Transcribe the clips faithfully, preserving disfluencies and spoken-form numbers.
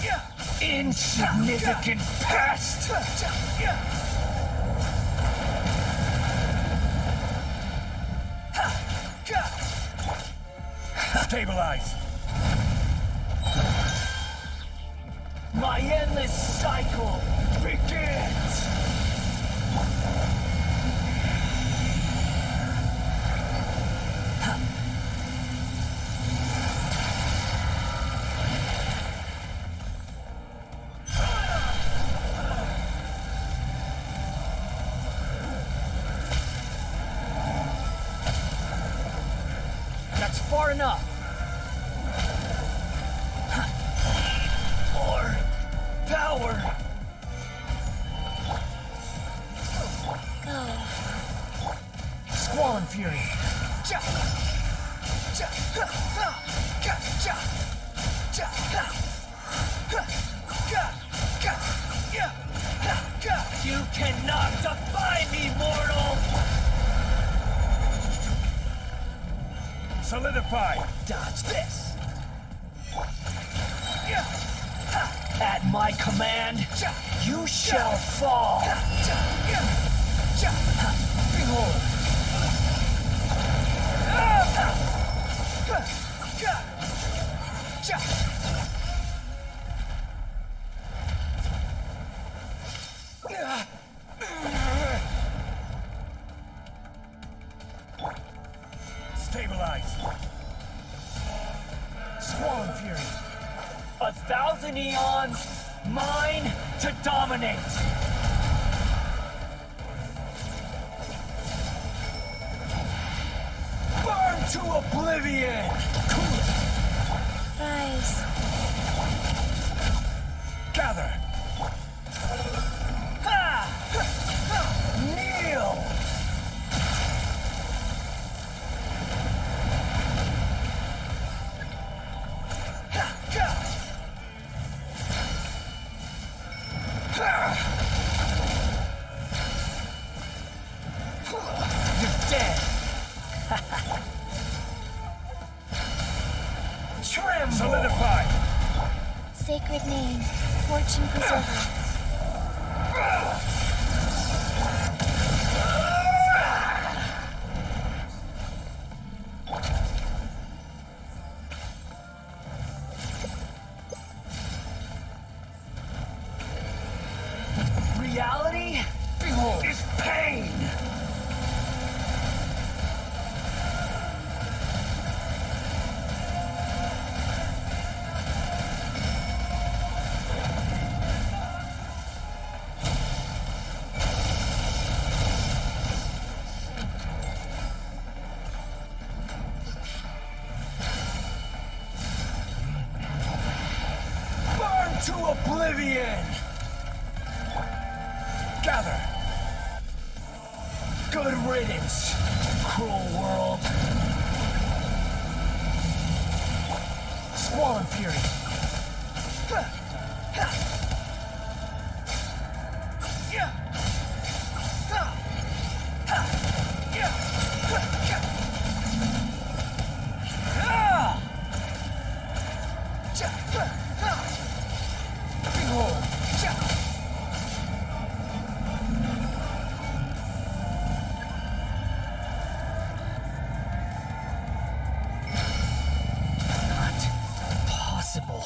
Insignificant pest! Stabilize. My endless cycle begins! That's far enough. More power. Go. Squall and Fury. You cannot defy me, mortal! Solidify. Dodge this! At my command, you shall fall! Behold! Stabilize. Squall and Fury. A thousand eons, mine to dominate! Burn to oblivion! Cool it! Rise. Gather. Ha! Kneel! You're dead! Tremble! Solidify. Sacred name. Fortune preserver. Reality, behold, is pain! Burn to oblivion! Gather. Good riddance, cruel world. Squall and Fury. Behold. Possible.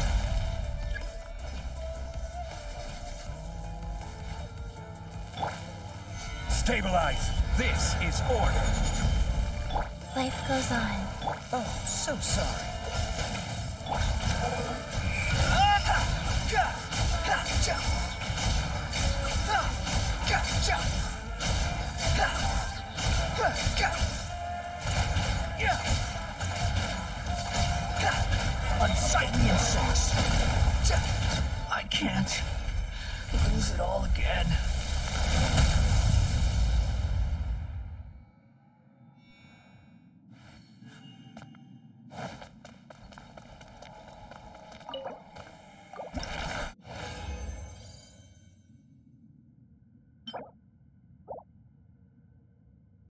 Stabilize. This is order. Life goes on. Oh, so sorry. Unsightly insects. I can't lose it all again.